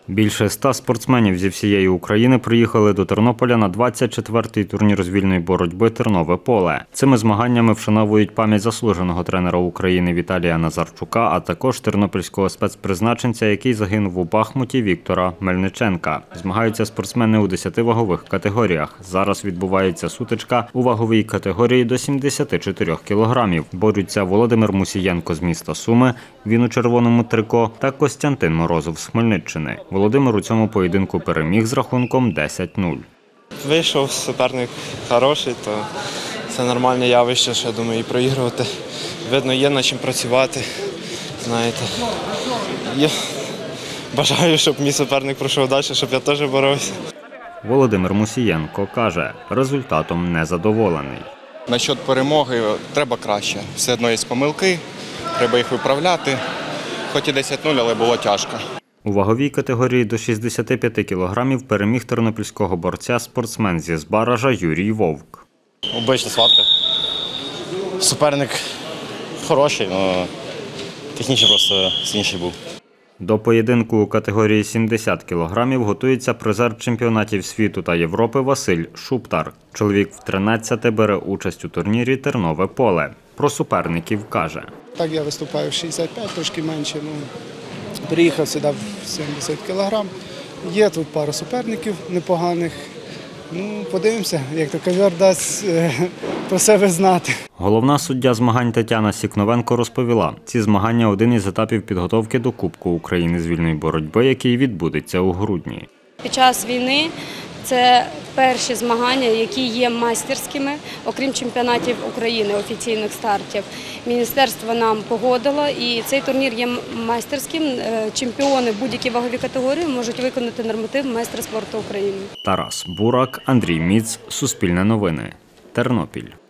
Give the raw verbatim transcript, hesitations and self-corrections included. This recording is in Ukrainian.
Більше ста спортсменів зі всієї України приїхали до Тернополя на двадцять четвертий турнір з вільної боротьби «Тернове поле». Цими змаганнями вшановують пам'ять заслуженого тренера України Віталія Назарчука, а також тернопільського спецпризначенця, який загинув у Бахмуті, Віктора Мельниченка. Змагаються спортсмени у десяти вагових категоріях. Зараз відбувається сутичка у ваговій категорії до сімдесяти чотирьох кілограмів. Борються Володимир Мусієнко з міста Суми, він у червоному трико, та Костянтин Морозов з Хмельниччини. Володимир у цьому поєдинку переміг з рахунком десять нуль. Вийшов суперник хороший, то це нормальне явище, що я думаю, і проігрувати. Видно, є над чим працювати, знаєте. Я бажаю, щоб мій суперник пройшов далі, щоб я теж боровся. Володимир Мусієнко каже, результатом незадоволений. Насчет перемоги треба краще. Все одно є помилки, треба їх виправляти. Хоч і десять нуль, але було тяжко. У ваговій категорії до шістдесяти п'яти кілограмів переміг тернопільського борця спортсмен зі Збаража Юрій Вовк. Обична схватка. Суперник хороший, але технічно просто сильніший був. До поєдинку у категорії сімдесят кілограмів готується призер чемпіонатів світу та Європи Василь Шуптар. Чоловік в тринадцяте бере участь у турнірі «Тернове поле». Про суперників каже. Так, я виступаю в шістдесят п'ять, трошки менше. Ну, приїхав сюди в сімдесят кілограм. Є тут пару суперників непоганих. Ну, подивимося, як то ковер дасть про себе знати. Головна суддя змагань Тетяна Сікновенко розповіла, ці змагання – один із етапів підготовки до Кубку України з вільної боротьби, який відбудеться у грудні. Під час війни це перші змагання, які є майстерськими, окрім чемпіонатів України, офіційних стартів. Міністерство нам погодило, і цей турнір є майстерським. Чемпіони будь-які вагові категорії можуть виконати норматив майстра спорту України. Тарас Бурак, Андрій Міц, Суспільне новини, Тернопіль.